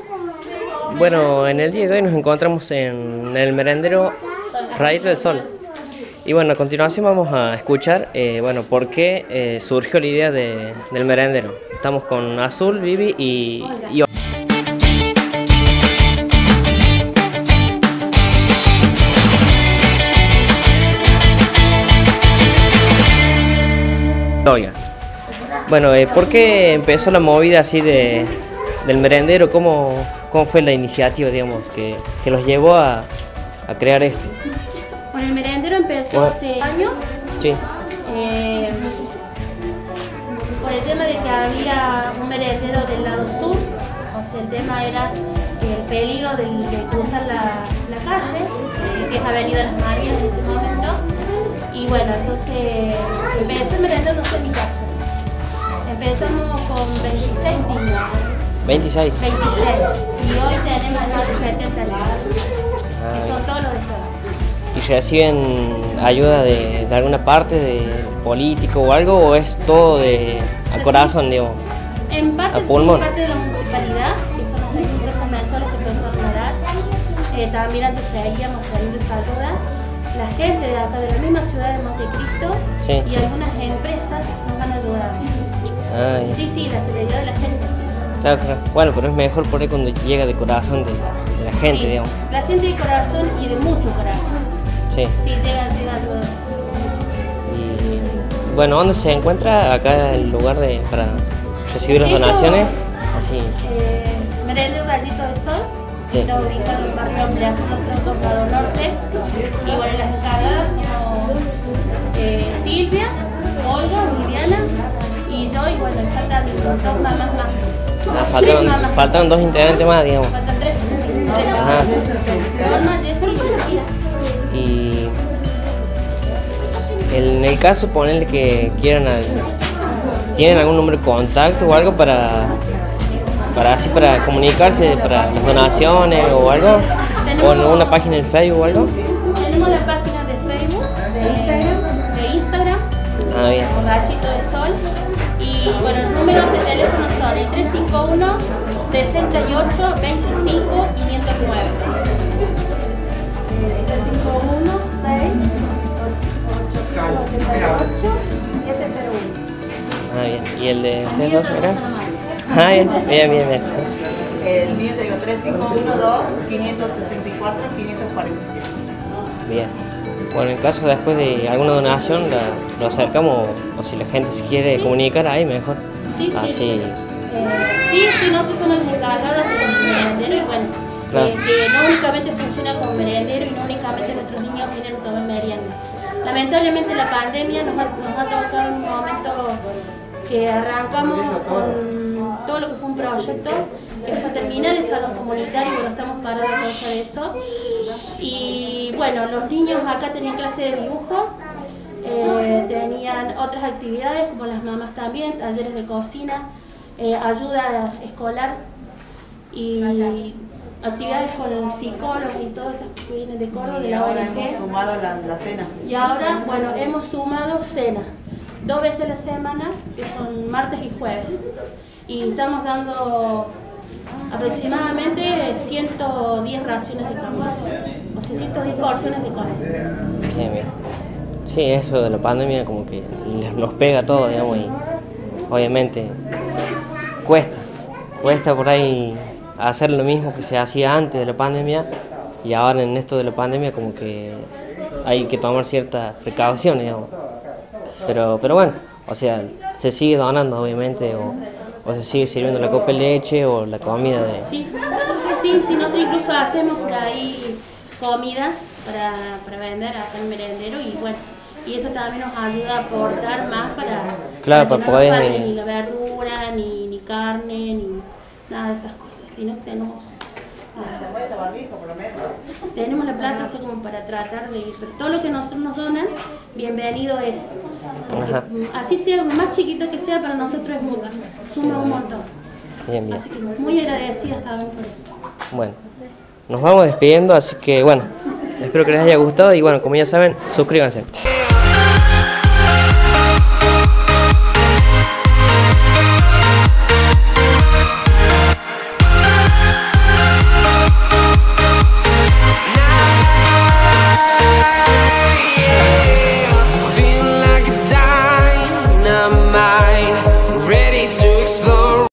Bueno, en el día de hoy nos encontramos en el merendero Rayito del Sol. Y bueno, a continuación vamos a escuchar por qué surgió la idea del merendero. Estamos con Azul, Vivi y Oiga. Bueno, ¿por qué empezó la movida así del merendero? ¿Cómo fue la iniciativa, digamos, que los llevó a crear esto? Bueno, el merendero empezó hace años. Sí. Por el tema de que había un merendero del lado sur, o sea, el tema era el peligro de cruzar la calle, que es Avenida Las Marías en este momento. Y bueno, entonces empezó el merendero en mi casa. Empezamos con 26 niños. 26. 26. Y hoy tenemos más de 70 niños, que son todos los de todo. ¿Y reciben ayuda de alguna parte, de político o algo, o es todo a corazón, digo? En parte, a pulmón. Parte de la municipalidad, que son los 6 ingresos mensuales que empezó a donar. También antes seguíamos saliendo esa ayuda. La gente de acá, de la misma ciudad de Montecristo, Sí. y algunas empresas nos han ayudado. Sí, la solidaridad de la gente. Claro. Bueno, pero es mejor por ahí cuando llega de corazón de la gente, Sí, digamos. la gente de corazón y de mucho corazón. Sí. Sí, llega ayuda. Y bueno, ¿dónde se encuentra acá el lugar para recibir las donaciones? Así. Merendero Rayito del Sol. Sí. Está ubicado en el barrio Ampliación del Lado Norte. Y bueno, las encargadas somos Silvia, Olga, Viviana y yo. Y bueno, faltan 2 mamás más. Faltan 2 integrantes más, digamos. Faltan 3. Ajá. Norma, Jessy y Lucía. Y en el caso, ponerle que quieran, ¿tienen algún número de contacto o algo para comunicarse, para las donaciones o algo? ¿O en una página en Facebook o algo? Tenemos la página de Facebook, de Instagram, Bien. con Rayito de Sol. Y bueno, los números de teléfono son el 351 68 25 509. 351 6 88 701. Bien. ¿Y el de ustedes dos, acá? Bien. El mío te digo 3512 564 547. Bien. Bueno, en caso después de alguna donación lo acercamos, o si la gente se quiere comunicar ahí, mejor. Sí. Así. Sí, nosotros somos las encargadas del merendero y bueno, Claro. que no únicamente funciona como merendero y no únicamente nuestros niños vienen a tomar merienda. Lamentablemente la pandemia nos ha tocado en un momento que arrancamos con todo lo que fue un proyecto, que fue terminar el salón comunitario, y bueno, estamos parados a causa de eso. Y bueno, los niños acá tenían clase de dibujo, tenían otras actividades como las mamás también, talleres de cocina, ayuda escolar y actividades con psicólogos y todas esas que vienen de Córdoba, de la Ahora hemos ONG. sumado la cena. Y ahora, bueno, hemos sumado cena, 2 veces a la semana, que son martes y jueves. Y estamos dando aproximadamente 110 raciones de comida, o sea, 110 porciones de comida. Bien. Sí, eso de la pandemia como que nos pega a todos, digamos, y obviamente cuesta por ahí hacer lo mismo que se hacía antes de la pandemia, y ahora en esto de la pandemia como que hay que tomar ciertas precauciones, digamos. Pero bueno, o sea, se sigue donando obviamente, o se sigue sirviendo la copa de leche o la comida de... Sí, nosotros incluso hacemos por ahí comidas para vender acá en el merendero y bueno, y eso también nos ayuda a aportar más para que no poder... nos falte ni la verdura, ni carne, ni nada de esas cosas, sino que tenemos la plata así como para tratar de ir, pero todo lo que nosotros nos donan, bienvenido es. Así sea, más chiquito que sea, para nosotros es mucho, suma un montón. Bien. Así que muy agradecidas también por eso. Bueno, nos vamos despidiendo, así que bueno, espero que les haya gustado y bueno, como ya saben, suscríbanse.